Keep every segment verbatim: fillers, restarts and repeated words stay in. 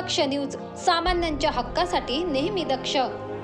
दक्ष news, सामान्यांच्या हक्कासाठी नेहमी दक्ष।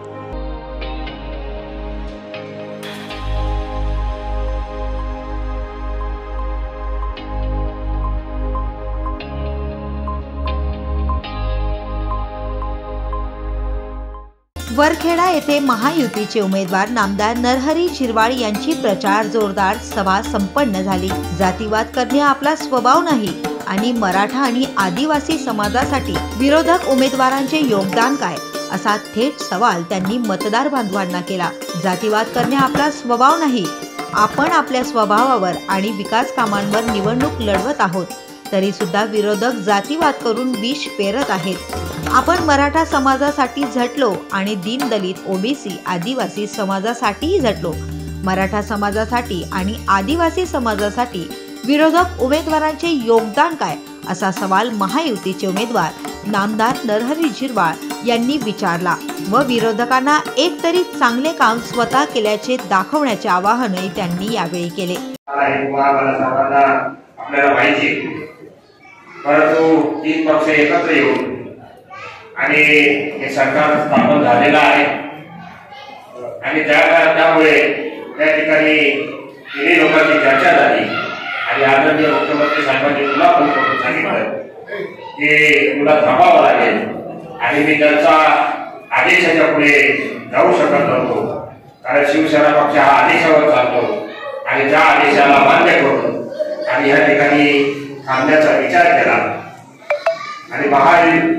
वरखेडा येथे महायुतीचे उमेदवार नामदार नरहरी झिरवाळ यांची प्रचार जोरदार सभा संपन्न झाली। जातीवाद करणे आपला स्वभाव नाही आणि मराठा आणि आदिवासी समाजासाठी विरोधक उमेदवारांचे योगदान काय, असा थेट सवाल त्यांनी मतदार बांधवांना केला। जातीवाद करणे आपला स्वभाव नाही, आपण आपल्या स्वभावावर आणि विकास कामांवर निवडणूक लढवत आहोत, तरी सुद्धा विरोधक जातीवाद करून विष पेरत आहेत। आपण मराठा समाजासाठी झटलो आणि दीनदलित, ओबीसी, आदिवासी समाजासाठीही झटलो। मराठा समाजासाठी आणि आदिवासी समाजासाठी विरोधक उमेदवारांचे योगदान काय, असा सवाल महायुतीचे उमेदवार नामदार नरहरी झिरवाळ यांनी विचारला व विरोधकांना एक तरी चांगले काम स्वतः केल्याचे दाखवण्याचे आवाहनही त्यांनी यावेळी केले। आपल्याला माहिती, परंतु तीन पक्ष एकत्र येऊन आणि हे सरकार स्थापन झालेलं आहे आणि त्यामुळे त्या ठिकाणी तिन्ही लोकांची चर्चा झाली आणि आदरणीय मुख्यमंत्री साहेबांनी तुला फोन करून सांगितलं की तुला थांबावं लागेल आणि मी त्यांचा आदेशाच्या पुढे जाऊ शकत नव्हतो, कारण शिवसेना पक्ष हा आदेशावर चालतो आणि त्या आदेशाला मान्य करून आणि या ठिकाणी थांबण्याचा विचार केला आणि महायुती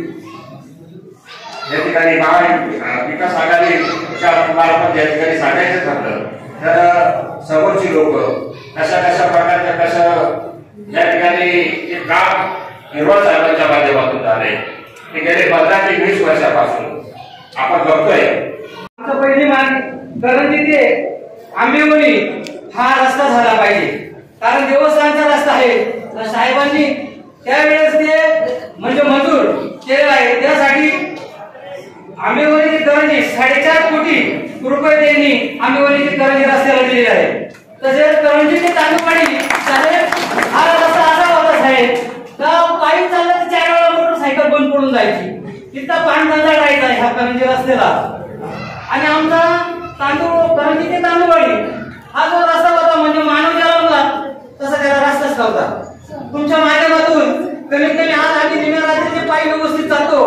या ठिकाणी महाविकास आघाडीच्या मार्फत या ठिकाणी सांगायचं ठरलं तर समोरची लोक कशा कशा प्रकारच्या कसं या ठिकाणी जे काम निर्वाह साहेबांच्या माध्यमातून झाले ते गेले पंधरा ते वीस वर्षापासून आपण बघतोय। पहिली मागणी करंजी ते आंबेवली हा रस्ता झाला पाहिजे, कारण देवस्थानचा रस्ता आहे। साहेबांनी त्यावेळेस ते म्हणजे मंजूर केलेला आहे, त्यासाठी आंबेवली ते करंजी साडेचार कोटी रुपये त्यांनी आंबेवली ते करंजी रस्त्याला दिलेले आहे। तसेच करंजी ते तांदूळवाडी साहेब हा रस्ता असा होता साहेब, तर पायी चाललं तर चार वेळा मोटरसायकल बंद पडून जायची, तिथं पाणगंजा राहायचा ह्या करंजी रस्त्याला। आणि आमचा तांदूळ करंजी ते तांदूळवाडी हा जो रस्ता होता म्हणजे मानव जन्मला तसा त्याला रस्ताच नव्हता। तुमच्या माध्यमातून कमीत कमी आज आम्ही निम्या रात्रीचे पायी व्यवस्थित चालतो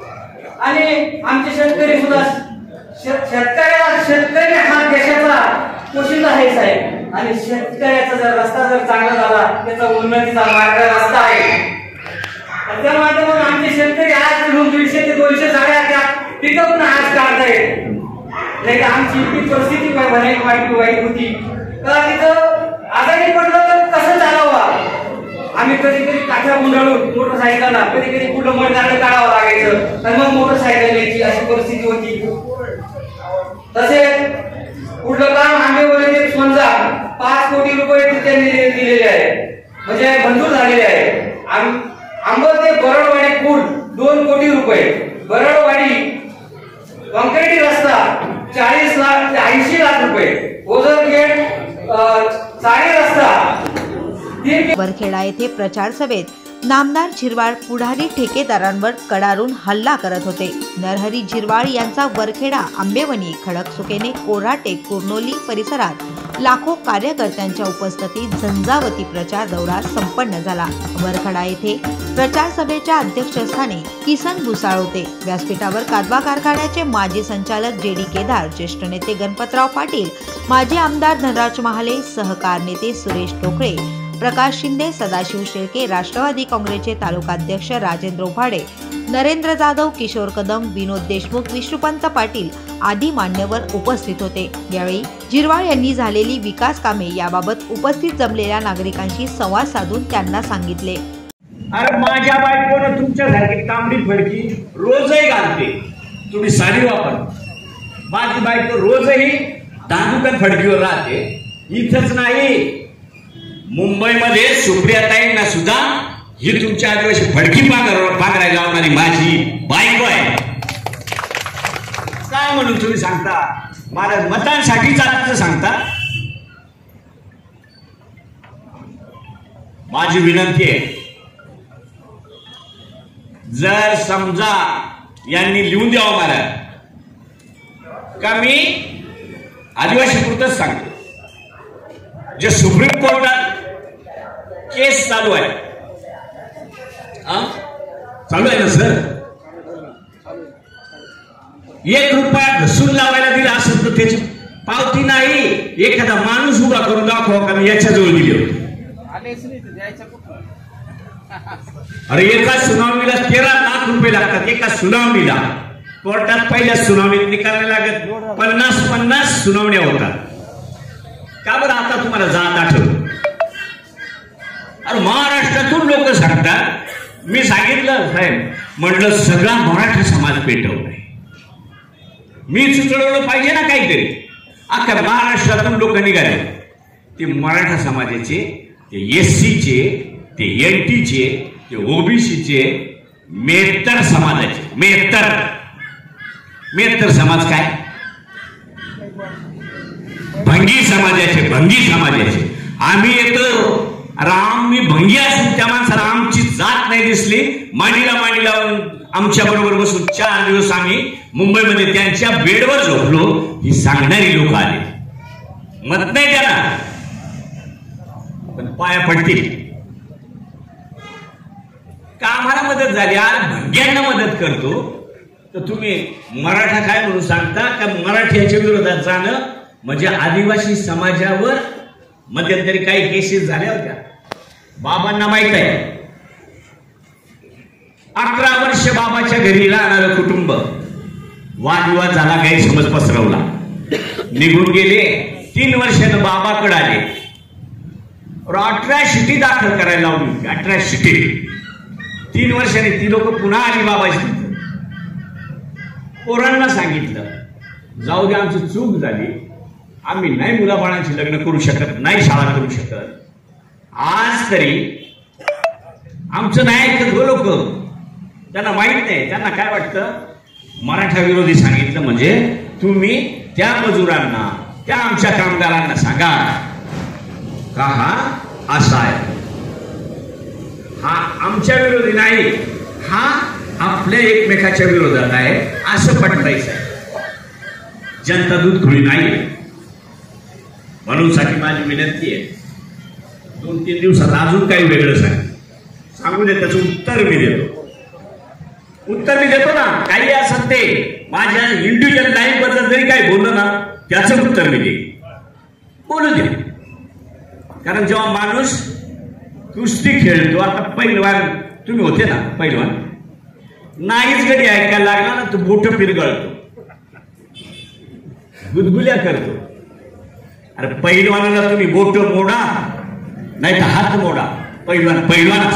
आणि आमचे शेतकरी सुद्धा शेतकऱ्याला शेतकरी हा देशाचा पोशिंदा आहे साहेब, आणि शेतकऱ्याचा जर रस्ता जर चांगला झाला त्याचा उन्नतीचा मार्ग रस्ता आहे। त्या माध्यमातून आमचे शेतकरी आज दीडशे ते दोनशे जागा त्या टिकवून आज काढतायत, नाही तर आमची इतकी परिस्थिती वाईट वाईट होती तर तिथं आजारी पडलं तर कसं चालवावं, आम्ही कधी कधी काठ्या गुंडाळून मोटरसायकलला कधी कधी कुठं मडगाडं काढावं लागायचं तर मग मोटरसायकल न्यायची अशी परिस्थिती होती। तसेच पुढलं काम आंबेवली ते सोनजा पाच कोटी रुपये त्यांनी दिलेले आहे, म्हणजे मंजूर झालेले आहे। आंब ते बरडवाडी पूल दोन कोटी रुपये, बरडवाडी कॉन्क्रीट रस्ता चाळीस लाख ते ऐंशी लाख रुपये, ओझर गेट चाळी रस्ता। वरखेडा येथे प्रचार सभेत नामदार झिरवाळ पुढारी ठेकेदारांवर कडारून हल्ला करत होते। नरहरी झिरवाळ यांचा वरखेडा, आंबेवणी, खडकसुकेने, कोऱ्हाटे, कुर्नोली परिसरात लाखो कार्यकर्त्यांच्या उपस्थितीत झंझावती प्रचार दौरा संपन्न झाला। वरखेडा येथे प्रचार सभेच्या अध्यक्षस्थानी किसन भुसाळ होते। व्यासपीठावर कादवा कारखान्याचे माजी संचालक जे डी केदार, ज्येष्ठ नेते गणपतराव पाटील, माजी आमदार धनराज महाले, सहकार नेते सुरेश टोकळे, प्रकाश शिंदे, सदाशिव शेळके, राष्ट्रवादी काँग्रेसचे तालुकाध्यक्ष राजेंद्र ओभाडे, नरेंद्र जाधव, किशोर कदम, विनोद देशमुख, विष्णुपंत पाटील आदी मान्यवर उपस्थित होते। यावेळी झिरवाळ यांनी झालेली विकास कामे याबाबत उपस्थित जमलेल्या नागरिकांशी संवाद साधून त्यांना सांगितले। अरे माझ्या बायकोनं तुमच्यासारखी तांबडी फडकी रोजही घालते, तुम्ही साडी वापर। माझी बायको रोजही दांडुकन फडकीवर राहते, इथंच नाही मुंबईमध्ये सुप्रियाताईंना सुद्धा ही तुमच्या आदिवासी फडकी पांघरायला लावणारी माझी बायको आहे। काय म्हणून तुम्ही सांगता, मला मतांसाठी जाण्याचं सांगता। माझी विनंती आहे, जर समजा यांनी लिहून द्यावं मला का मी आदिवासी पुरतच सांगतो, जे सुप्रीम कोर्टात केस चालू आहे, चालू आहे ना सर, एक रुपया घसून लावायला दिला असेल तर त्याची पावती नाही, एखादा माणूस उभा करून दाखवा का मी याच्याजवळ दिली होती. अरे एका सुनावणीला तेरा लाख रुपये लागतात, एका सुनावणीला. कोर्टात पहिल्या सुनावणीत निकाल लागत पन्नास पन्नास सुनावण्या होतात. का बरं आता तुम्हाला जात आठवलं? अरे महाराष्ट्रातून लोक सांगतात, मी सांगितलं साहेब, म्हटलं सगळा मराठा समाज पेटवलाय, मी सुचवलं पाहिजे ना काहीतरी. अख्ख्या महाराष्ट्रातून लोक निघाले, ते मराठा समाजाचे, ते एस सीचे, ते एन टीचे, ते ओबीसीचे, मेहत्तर समाजाचे. मेहत्तर मेहत्तर समाज काय? भंगी समाजाचे, भंगी समाजाचे. आम्ही येतो, राम मी भंगी असून त्या माणसाला आमची जात नाही दिसली, मांडीला मांडी लावून आमच्या बरोबर बसून चार दिवस आम्ही मुंबईमध्ये त्यांच्या बेडवर झोपलो, ही सांगणारी लोक आले. मत नाही त्याला, पण पाया पडतील का आम्हाला मदत झाली. आज भंग्यांना मदत करतो तर तुम्ही मराठा काय म्हणून सांगता का? मराठ्याच्या विरोधात जाणं म्हणजे आदिवासी समाजावर मध्यंतरी काही केसेस झाल्या होत्या, बाबांना माहित आहे. अकरा वर्ष बाबाच्या घरी राहणारं कुटुंब, वादविवाद झाला, गैरसमज पसरवला, निघून गेले. तीन वर्षानं बाबाकडे आले, अठरा शिटी दाखल करायला लावली होती, अठरा शिटी. तीन वर्षांनी ती लोक पुन्हा आली बाबाची. पोरांना सांगितलं जाऊ दे, आमची चूक झाली, आम्ही नाही मुलाबाळांची लग्न करू शकत, नाही शाळा करू शकत. आज तरी आमचं नाही ऐकत हो लोक, त्यांना माहित नाही. त्यांना काय वाटतं, मराठा विरोधी सांगितलं म्हणजे तुम्ही त्या मजुरांना, त्या आमच्या कामगारांना सांगा का हा असा आहे, हा आमच्या विरोधी नाही, हा आपल्या एकमेकाच्या विरोधात आहे, असं पटवायचं आहे. जनता दूध खुली नाही. म्हणून साठी माझी विनंती आहे, दोन तीन दिवसात अजून काही वेगळं सांग सांगू दे, त्याचं उत्तर मी देतो. उत्तर मी देतो ना, काही असं ते माझ्या इंडिव्हिज्युअल लाईफ बद्दल जरी काही बोललं ना, त्याचं उत्तर मी देईन, बोलू दे. कारण जेव्हा माणूस कुस्ती खेळतो, आता पहिलवान तुम्ही होते ना, पहिलवान नाहीच कधी ऐकायला लागला ना, तो बोट पिरगळतो, गुदगुल्या करतो. अरे पहिलवानाला तुम्ही बोट मोडा नाही तर हात मोडा, पहिलवान पहिलवान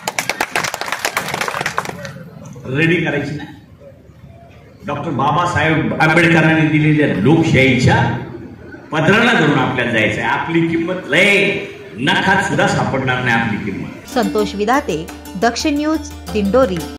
रेडी करायची नाही. डॉक्टर बाबासाहेब आंबेडकरांनी दिलेल्या लोकशाहीच्या पदराला धरून आपल्याला जायचंय. आपली किंमत लय नखात सुद्धा सापडणार नाही आपली किंमत. संतोष विधाते, दक्ष न्यूज, दिंडोरी.